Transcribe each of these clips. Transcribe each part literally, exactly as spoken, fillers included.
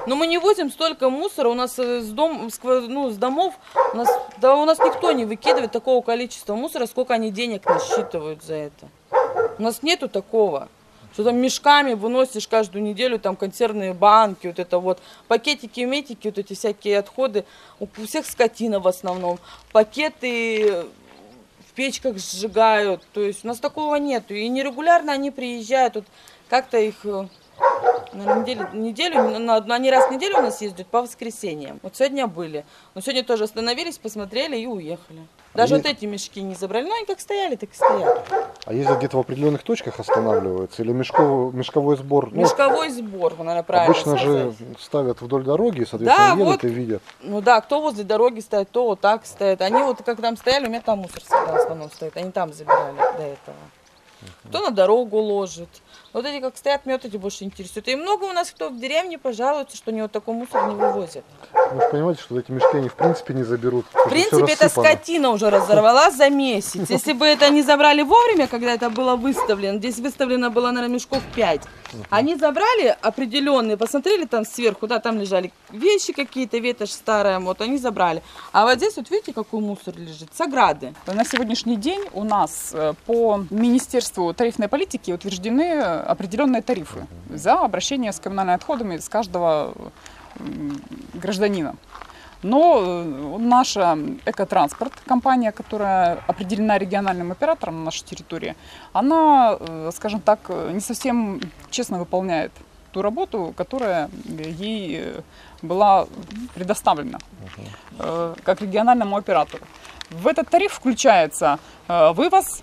Но мы не возим столько мусора, у нас с, дом, с, ну, с домов, у нас, да, у нас никто не выкидывает такого количества мусора, сколько они денег насчитывают за это. У нас нету такого, что там мешками выносишь каждую неделю, там консервные банки, вот это вот, пакетики, метики, вот эти всякие отходы, у всех скотина в основном, пакеты в печках сжигают, то есть у нас такого нету, и нерегулярно они приезжают, вот как-то их... На неделю, неделю, на, они раз в неделю у нас ездят по воскресеньям. Вот сегодня были. Но сегодня тоже остановились, посмотрели и уехали. Даже а вот есть... эти мешки не забрали. Ну, они как стояли, так и стоят. А ездят где-то в определенных точках останавливаются? Или мешковый, мешковой сбор? Мешковой ну, сбор, наверное, правильно обычно сказать. же ставят вдоль дороги, соответственно, да, едут вот, и видят. Ну да, кто возле дороги стоит, то вот так стоит. Они вот как там стояли, у меня там мусор всегда в основном стоит. Они там забирали до этого. Кто на дорогу ложит. Вот эти как стоят, меня вот эти больше интересуют. И много у нас кто в деревне пожалуются, что они вот такой мусор не вывозят. Вы же понимаете, что эти мешки они в принципе не заберут. В принципе, эта скотина уже разорвала за месяц. Если бы это не забрали вовремя, когда это было выставлено, здесь выставлено было, наверное, мешков пять. Они забрали определенные, посмотрели там сверху, да, там лежали вещи какие-то, ветошь старая, вот они забрали. А вот здесь вот видите, какой мусор лежит, с ограды. На сегодняшний день у нас по Министерству тарифной политики утверждены определенные тарифы за обращение с коммунальными отходами с каждого гражданина. Но наша Экотранспорт, компания, которая определена региональным оператором на нашей территории, она, скажем так, не совсем честно выполняет ту работу, которая ей была предоставлена uh-huh. как региональному оператору. В этот тариф включается вывоз,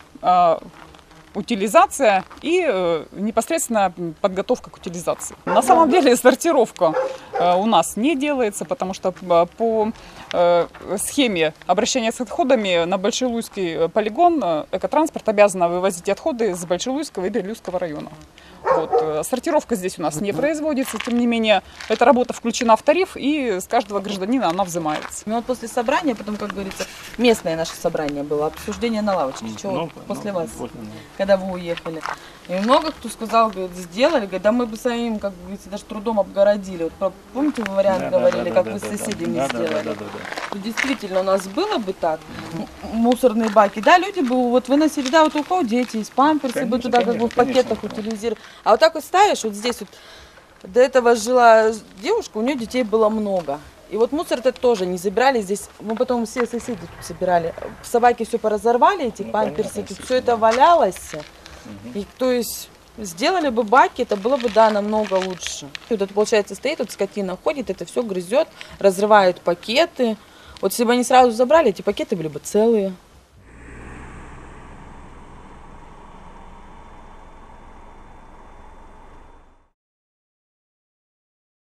утилизация и э, непосредственно подготовка к утилизации. На самом деле сортировка э, у нас не делается, потому что по э, схеме обращения с отходами на Большелуйский полигон э, Экотранспорт обязана вывозить отходы с Большелуйского и Берлюйского района. Вот. Сортировка здесь у нас не производится, тем не менее, эта работа включена в тариф, и с каждого гражданина она взимается. Ну вот после собрания, потом, как говорится, местное наше собрание было, обсуждение на лавочке, mm, чего no, после no, вас, после, no. когда вы уехали. И много кто сказал, говорит, сделали, говорит, да мы бы самим, как говорится, даже трудом обгородили. Вот, помните, вы вариант да, говорили, да, как да, вы да, с соседями да, сделали? Да, да, да, да. Действительно, у нас было бы так, мусорные баки, да, люди бы вот выносили, да, вот у кого дети есть, памперсы конечно, бы туда конечно, как бы в пакетах конечно, утилизировали. А вот так вот ставишь, вот здесь вот, до этого жила девушка, у нее детей было много. И вот мусор это тоже не забирали здесь, мы потом все соседи тут собирали. Собаки все поразорвали, эти ну, памперсы, понятно, тут все это валялось. Угу. И то есть сделали бы баки, это было бы, да, намного лучше. И вот это, получается, стоит, вот скотина ходит, это все грызет, разрывают пакеты. Вот если бы они сразу забрали, эти пакеты были бы целые.